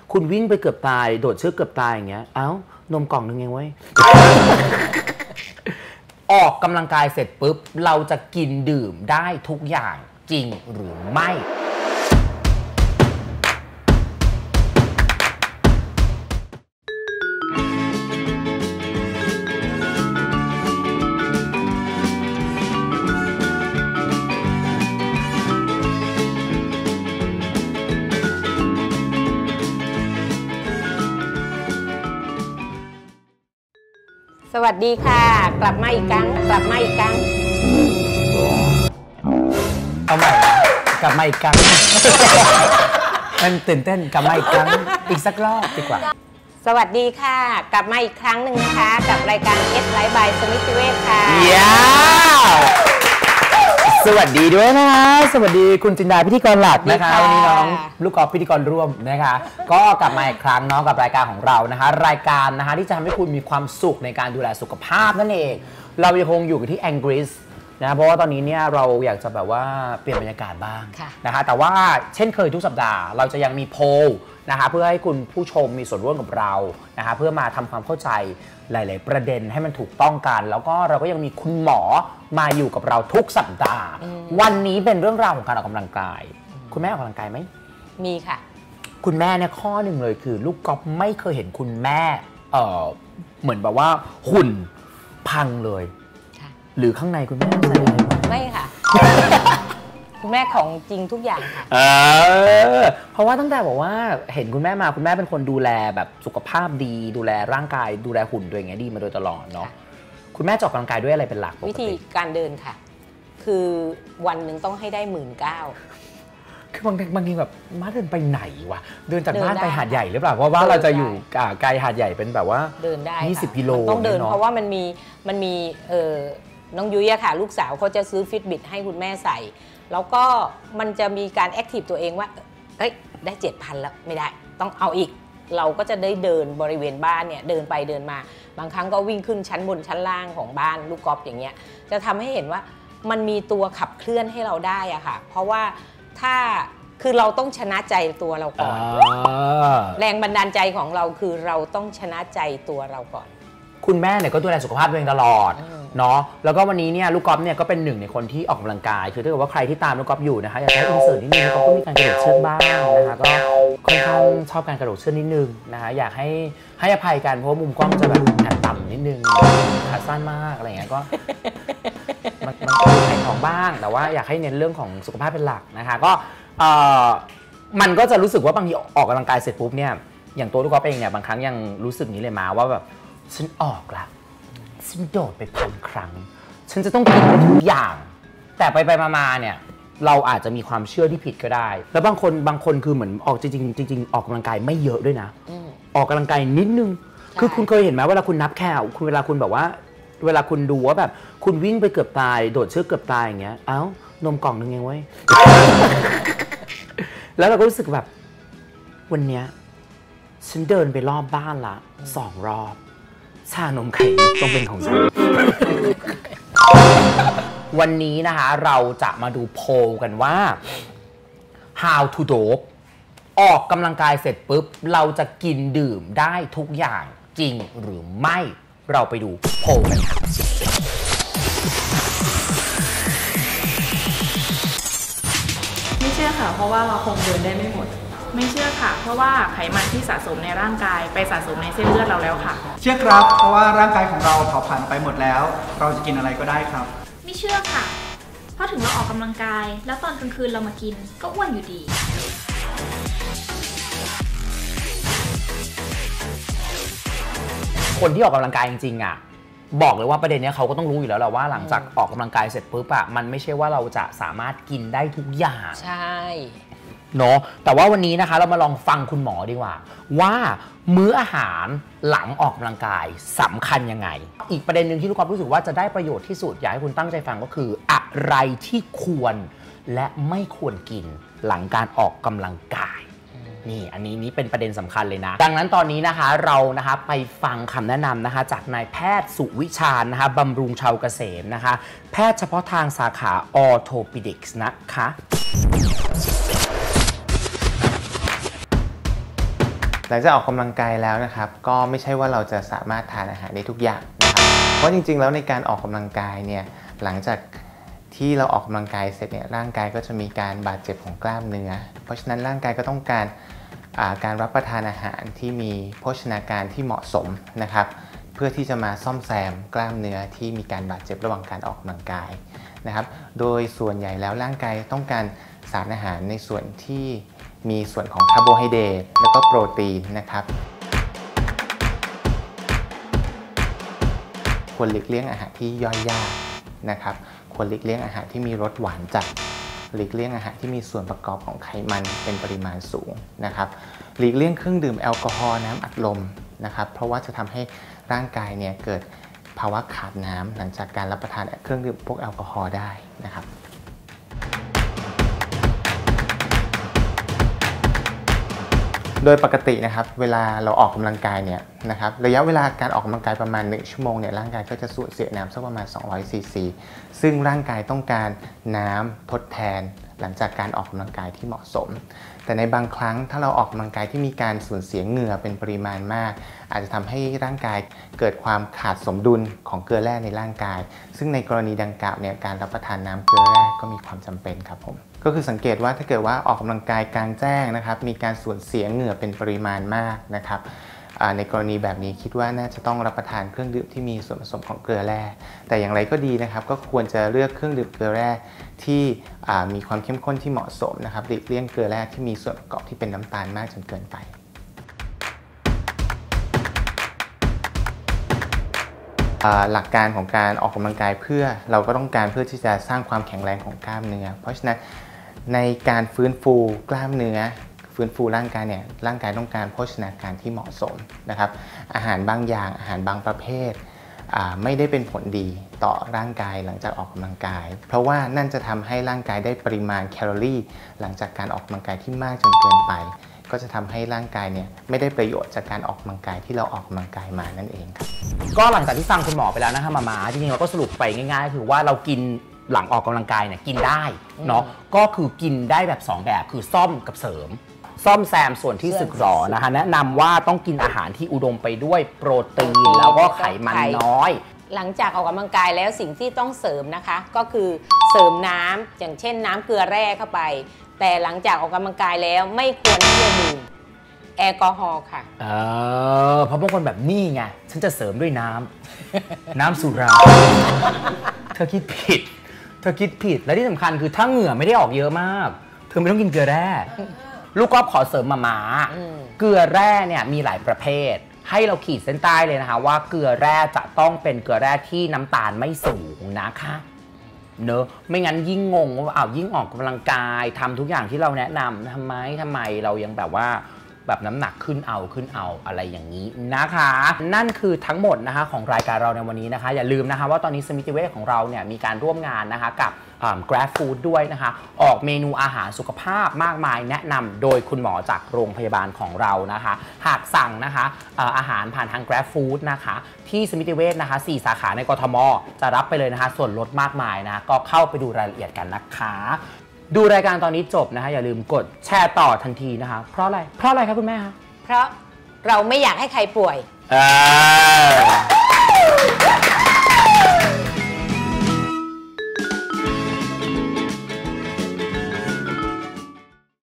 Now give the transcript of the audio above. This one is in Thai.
คุณวิ่งไปเกือบตายโดดเชือกเกือบตายอย่างเงี้ยเอ้านมกล่องนึงไงเว้ย ออกกำลังกายเสร็จปุ๊บเราจะกินดื่มได้ทุกอย่างจริงหรือไม่สวัสดีค่ะกลับมาอีกครั้งเอาใหม่กลับมาอีกครั้ง มันตื่นเต้นกลับมาอีกครั้งอีกสักรอบดีกว่าสวัสดีค่ะกลับมาอีกครั้งหนึ่งนะคะกับรายการเอสไลฟ์บายสมิติเวชค่ะสวัสดีด้วยนะคะสวัสดีคุณจินดาพิธีกรหลักนะคะวันนี้น้องลูกกอล์ฟพิธีกรร่วมนะคะก็กลับมาอีกครั้งน้องกับรายการของเรานะคะรายการนะคะที่จะทำให้คุณมีความสุขในการดูแลสุขภาพนั่นเองเรายังคงอยู่กันที่แองกฤษนะเพราะว่าตอนนี้เนี่ยเราอยากจะแบบว่าเปลี่ยนบรรยากาศบ้างนะคะแต่ว่าเช่นเคยทุกสัปดาห์เราจะยังมีโพลนะคะเพื่อให้คุณผู้ชมมีส่วนร่วมกับเรานะคะเพื่อมาทำความเข้าใจหลายๆประเด็นให้มันถูกต้องกันแล้วก็เราก็ยังมีคุณหมอมาอยู่กับเราทุกสัปดาห์วันนี้เป็นเรื่องราวของการออกกำลังกายคุณแม่ออกกำลังกายไหมมีค่ะคุณแม่เนี่ยข้อหนึ่งเลยคือลูกก๊อฟไม่เคยเห็นคุณแม่เหมือนแบบว่าหุ่นพังเลยหรือข้างในคุณแม่ใส่อะไรไม่ค่ะ คุณแม่ของจริงทุกอย่างค่ะเพราะว่าตั้งแต่บอกว่าเห็นคุณแม่มาคุณแม่เป็นคนดูแลแบบสุขภาพดีดูแลร่างกายดูแลหุ่นตัวเองดีมาโดยตลอดเนาะคุณแม่ออกกำลังกายด้วยอะไรเป็นหลักวิธีการเดินค่ะคือวันหนึ่งต้องให้ได้19,000คือบางทีแบบมาเดินไปไหนวะเดินจากบ้านไปหาดใหญ่หรือเปล่าเพราะว่าเราจะอยู่ไกลหาดใหญ่เป็นแบบว่าเดินได้ 20 กิโลต้องเดินเพราะว่ามันมีน้องยุ้ยค่ะลูกสาวเขาจะซื้อฟิตบิทให้คุณแม่ใส่แล้วก็มันจะมีการแอคทีฟตัวเองว่าเฮ้ยได้ 7,000 แล้วไม่ได้ต้องเอาอีกเราก็จะได้เดินบริเวณบ้านเนี่ยเดินไปเดินมาบางครั้งก็วิ่งขึ้นชั้นบนชั้นล่างของบ้านลูกกอล์ฟอย่างเงี้ยจะทำให้เห็นว่ามันมีตัวขับเคลื่อนให้เราได้อะค่ะเพราะว่าถ้าคือเราต้องชนะใจตัวเราก่อนแรงบันดาลใจของเราคือเราต้องชนะใจตัวเราก่อนคุณแม่เนี่ยก็ดูแลสุขภาพตัวเองตลอดเนาะแล้วก็วันนี้เนี่ยลูกกอล์ฟเนี่ยก็เป็นหนึ่งในคนที่ออกกำลังกายคือถ้าเกิดว่าใครที่ตามลูกกอล์ฟอยู่นะคะอยากให้อินเสิร์ตนิดนึงลูกกอล์ฟก็มีการกระโดดเชือกบ้างนะคะก็ค่อนข้างชอบการกระโดดเชือกนิดนึงนะคะอยากให้อภัยกันเพราะมุมกล้องจะแบบแอบต่ำนิดนึงขาสั้นมากอะไรอย่างเงี้ยก็มันขายของบ้างแต่ว่าอยากให้เน้นเรื่องของสุขภาพเป็นหลักนะคะก็มันก็จะรู้สึกว่าบางทีออกกำลังกายเสร็จปุ๊บเนี่ยอย่างตัวลูกกอล์ฟเองเนี่ยบางครั้งยังรู้สึกนี้เลยมาว่าแบบฉันออกละฉันโดดไป1,000 ครั้งฉันจะต้องกินทุกอย่างแต่ไปมาเนี่ยเราอาจจะมีความเชื่อที่ผิดก็ได้แล้วบางคนคือเหมือนออกจริงออกกำลังกายไม่เยอะด้วยนะออกกำลังกายนิดนึงคือคุณเคยเห็นไหมเวลาคุณนับแคลคุณเวลาคุณแบบว่าเวลาคุณดูว่าแบบคุณวิ่งไปเกือบตายโดดเชือกเกือบตายอย่างเงี้ยเอ้านมกล่องนึงไงเว้ย แล้วเราก็รู้สึกแบบวันเนี้ยฉันเดินไปรอบบ้านละ2 รอบชานมไข่มุกต้องเป็นของฉัน วันนี้นะคะเราจะมาดูโพลกันว่า how to dope ออกกำลังกายเสร็จปุ๊บเราจะกินดื่มได้ทุกอย่างจริงหรือไม่เราไปดูโพลกันค่ะไม่เชื่อค่ะเพราะว่าเราคงเดินได้ไม่หมดไม่เชื่อค่ะเพราะว่าไขมันที่สะสมในร่างกายไปสะสมในเส้นเลือดเราแล้วค่ะเชื่อครับเพราะว่าร่างกายของเราเผาผลาญไปหมดแล้วเราจะกินอะไรก็ได้ครับไม่เชื่อค่ะเพราะถึงเราออกกำลังกายแล้วตอนกลางคืนเรามากินก็อ้วนอยู่ดีคนที่ออกกำลังกายจริงๆอ่ะบอกเลยว่าประเด็นนี้เขาก็ต้องรู้อยู่แล้วแหละว่าหลังจากออกกำลังกายเสร็จปุ๊บอ่ะมันไม่ใช่ว่าเราจะสามารถกินได้ทุกอย่างใช่เนาะแต่ว่าวันนี้นะคะเรามาลองฟังคุณหมอดีกว่าว่ามื้ออาหารหลังออกกำลังกายสำคัญยังไงอีกประเด็นหนึ่งที่ลูกกอล์ฟรู้สึกว่าจะได้ประโยชน์ที่สุดอยากให้คุณตั้งใจฟังก็คืออะไรที่ควรและไม่ควรกินหลังการออกกำลังกายนี่อันนี้เป็นประเด็นสำคัญเลยนะดังนั้นตอนนี้นะคะเรานะคะไปฟังคำแนะนำนะคะจากนายแพทย์สุวิชาญนะคะบำรุงชาวเกษมนะคะแพทย์เฉพาะทางสาขาออร์โทปิดิกส์นะคะหลังจากออกกำลังกายแล้วนะครับก็ไม่ใช่ว่าเราจะสามารถทานอาหารได้ทุกอย่างนะครับเพราะจริงๆแล้วในการออกกำลังกายเนี่ยหลังจากที่เราออกกำลังกายเสร็จเนี่ยร่างกายก็จะมีการบาดเจ็บของกล้ามเนื้อเพราะฉะนั้นร่างกายก็ต้องการการรับประทานอาหารที่มีโภชนาการที่เหมาะสมนะครับเพื่อที่จะมาซ่อมแซมกล้ามเนื้อที่มีการบาดเจ็บระหว่างการออกกำลังกายนะครับโดยส่วนใหญ่แล้วร่างกายต้องการสารอาหารในส่วนที่มีส่วนของคาร์โบไฮเดรตแล้วก็โปรตีนนะครับควรหลีกเลี่ยงอาหารที่ย่อยยากนะครับควรหลีกเลี่ยงอาหารที่มีรสหวานจัดหลีกเลี่ยงอาหารที่มีส่วนประกอบของไขมันเป็นปริมาณสูงนะครับหลีกเลี่ยงเครื่องดื่มแอลกอฮอล์น้ำอัดลมนะครับเพราะว่าจะทำให้ร่างกายเนี่ยเกิดภาวะขาดน้ำหลังจากการรับประทานเครื่องดื่มพวกแอลกอฮอล์ได้นะครับโดยปกตินะครับเวลาเราออกกำลังกายเนี่ยนะครับระยะเวลาการออกกำลังกายประมาณ1 ชั่วโมงเนี่ยร่างกายก็จะสูญเสียน้ำสักประมาณ200 ซีซีซึ่งร่างกายต้องการน้ำทดแทนหลังจากการออกกำลังกายที่เหมาะสมแต่ในบางครั้งถ้าเราออกกำลังกายที่มีการสูญเสียเหงื่อเป็นปริมาณมากอาจจะทำให้ร่างกายเกิดความขาดสมดุลของเกลือแร่ในร่างกายซึ่งในกรณีดังกล่าวเนี่ยการรับประทานน้ำเกลือแร่ก็มีความจำเป็นครับผมก็คือสังเกตว่าถ้าเกิดว่าออกกำลังกายกลางแจ้งนะครับมีการสูญเสียเหงื่อเป็นปริมาณมากนะครับในกรณีแบบนี้คิดว่าน่าจะต้องรับประทานเครื่องดื่มที่มีส่วนผสมของเกลือแร่แต่อย่างไรก็ดีนะครับก็ควรจะเลือกเครื่องดื่มเกลือแร่ที่มีความเข้มข้นที่เหมาะสมนะครับหลีกเลี่ยงเกลือแร่ที่มีส่วนประกอบที่เป็นน้ำตาลมากจนเกินไปหลักการของการออกกำลังกายเราก็ต้องการเพื่อที่จะสร้างความแข็งแรงของกล้ามเนื้อเพราะฉะนั้นในการฟื้นฟูกล้ามเนื้อฟื้นฟูร่างกายเนี่ยร่างกายต้องการโภชนาการที่เหมาะสมนะครับอาหารบางอย่างอาหารบางประเภทไม่ได้เป็นผลดีต่อร่างกายหลังจากออกกำลังกายเพราะว่านั่นจะทำให้ร่างกายได้ปริมาณแคลอรี่หลังจากการออกกำลังกายที่มากจนเกินไปก็จะทำให้ร่างกายเนี่ยไม่ได้ประโยชน์จากการออกกำลังกายที่เราออกกำลังกายมานั่นเองครับก็หลังจากที่ฟังคุณหมอไปแล้วนะคะมาจริงๆเราก็สรุปไปง่ายๆคือว่าเรากินหลังออกกำลังกายเนี่ยกินได้เนาะก็คือกินได้แบบ2แบบคือซ่อมกับเสริมซ่อมแซมส่วนที่สึกหรอนะคะแนะนำว่าต้องกินอาหารที่อุดมไปด้วยโปรตีนแล้วก็ไขมันน้อยหลังจากออกกำลังกายแล้วสิ่งที่ต้องเสริมนะคะก็คือเสริมน้ำอย่างเช่นน้ำเกลือแร่เข้าไปแต่หลังจากออกกำลังกายแล้วไม่ควรที่จะดื่มแอลกอฮอล์ค่ะเพราะบางคนแบบนี่ไงฉันจะเสริมด้วยน้ำสุราเธอคิดผิดและที่สำคัญคือถ้าเหงื่อไม่ได้ออกเยอะมากเธอไม่ต้องกินเกลือแร่ลูกก็ขอเสริมมาเกลือแร่เนี่ยมีหลายประเภทให้เราขีดเส้นใต้เลยนะคะว่าเกลือแร่จะต้องเป็นเกลือแร่ที่น้ำตาลไม่สูงนะคะเนอะไม่งั้นยิ่งงงว่ายิ่งออกกำลังกายทำทุกอย่างที่เราแนะนำทำไมเรายังแบบว่าแบบน้ำหนักขึ้นเอาอะไรอย่างนี้นะคะนั่นคือทั้งหมดนะคะของรายการเราในวันนี้นะคะอย่าลืมนะคะว่าตอนนี้สมิติเวชของเราเนี่ยมีการร่วมงานนะคะกับGrab Food ด้วยนะคะออกเมนูอาหารสุขภาพมากมายแนะนำโดยคุณหมอจากโรงพยาบาลของเรานะคะหากสั่งนะคะอาหารผ่านทาง Grab Food นะคะที่สมิติเวชนะคะ4 สาขาในกทมจะรับไปเลยนะคะส่วนลดมากมายนะก็เข้าไปดูรายละเอียดกันนะคะดูรายการตอนนี้จบนะคะอย่าลืมกดแชร์ต่อทันทีนะคะเพราะอะไรครับคุณแม่คะเพราะเราไม่อยากให้ใครป่วย